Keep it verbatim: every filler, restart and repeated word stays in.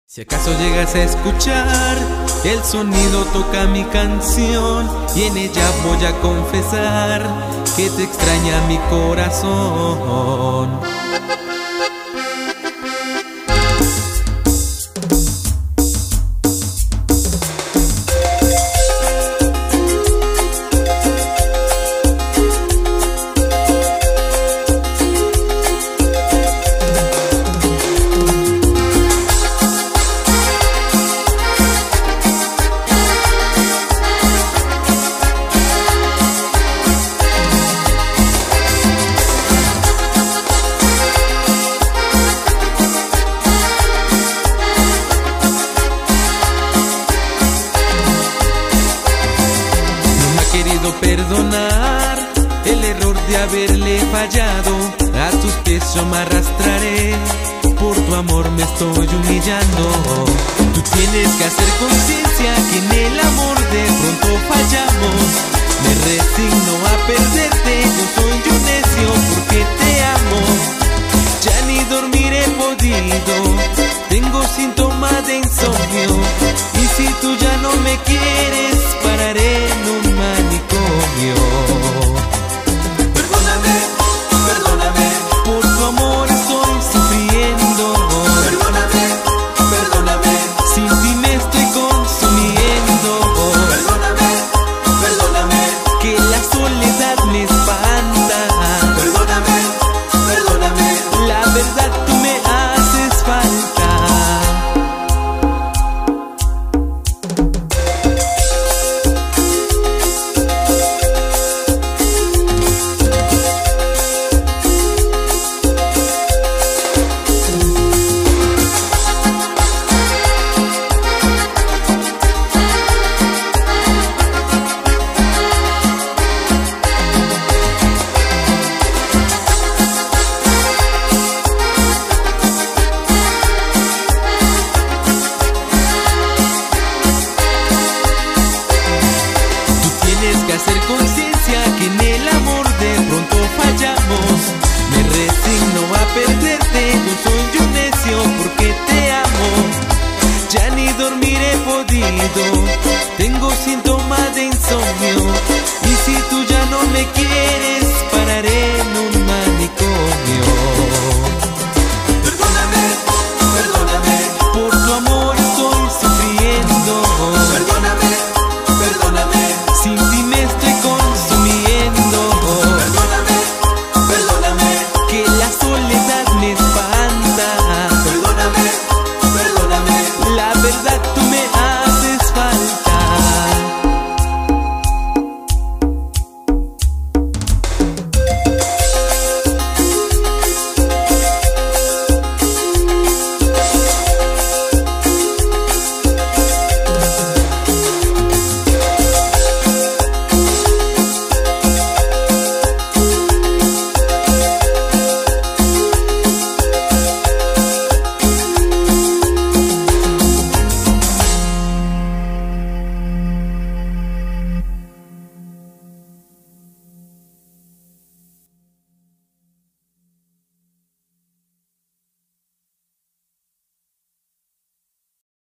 Si acaso llegas a escuchar el sonido toca mi canción y en ella voy a confesar que te extraña mi corazón. Perdonar el error de haberle fallado, a tus pies yo me arrastraré, por tu amor me estoy humillando. Tú tienes que hacer conciencia que en el amor de pronto fallamos. Me resigno a perderte, yo soy un necio porque te amo. Ya ni dormir he podido, tengo síntomas de insomnio, y si tú ya no me quieres, pararé en un manicomio. Perdóname, perdóname, por tu amor estoy sufriendo. Perdóname, perdóname, sin ti me estoy consumiendo. Perdóname, perdóname, que la soledad me espanta. Perdóname, perdóname, la verdad tú me haces falta. Hacer conciencia que en el amor de pronto fallamos. Me resigno a perderte, yo soy un necio porque te amo. Ya ni dormir he podido, tengo síntomas de insomnio, y si tú ya no me quieres, pararé en un manicomio. Perdóname, perdóname, por tu amor estoy sufriendo. Perdóname, perdóname, sin ti me estoy consumiendo. Perdóname, perdóname, que la soledad me espanta. Perdóname, perdóname, la verdad